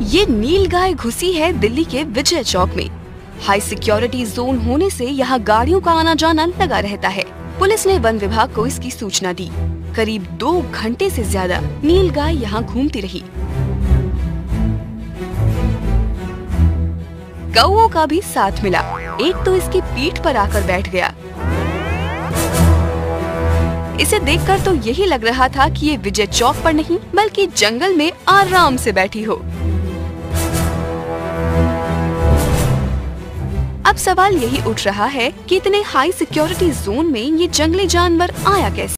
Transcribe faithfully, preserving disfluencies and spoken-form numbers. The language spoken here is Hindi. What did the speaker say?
ये नील गाय घुसी है दिल्ली के विजय चौक में। हाई सिक्योरिटी जोन होने से यहाँ गाड़ियों का आना जाना लगा रहता है। पुलिस ने वन विभाग को इसकी सूचना दी। करीब दो घंटे से ज्यादा नील गाय यहाँ घूमती रही। कौओं का भी साथ मिला। एक तो इसकी पीठ पर आकर बैठ गया। इसे देखकर तो यही लग रहा था कि ये विजय चौक पर नहीं बल्कि जंगल में आराम से बैठी हो। अब सवाल यही उठ रहा है कि इतने हाई सिक्योरिटी जोन में ये जंगली जानवर आया कैसे।